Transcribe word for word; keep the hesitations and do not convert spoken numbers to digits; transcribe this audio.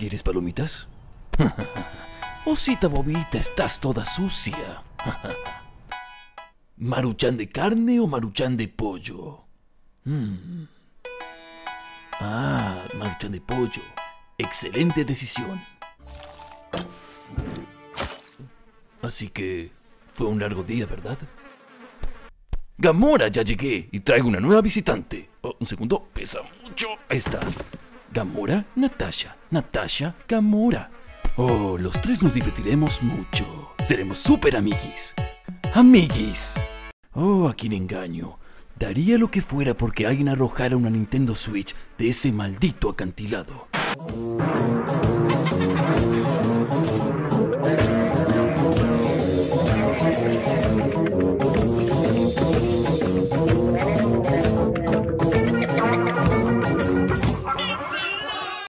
¿Quieres palomitas? Osita bobita, estás toda sucia. ¿Maruchan de carne o maruchan de pollo? Mm. Ah, maruchan de pollo. Excelente decisión. Así que fue un largo día, ¿verdad? Gamora, ya llegué y traigo una nueva visitante. Oh, un segundo, pesa mucho. Ahí está. Gamora, Natasha, Natasha, Gamora. Oh, los tres nos divertiremos mucho. Seremos súper amiguis. Amiguis. Oh, a quién engaño. Daría lo que fuera porque alguien arrojara una Nintendo Switch de ese maldito acantilado.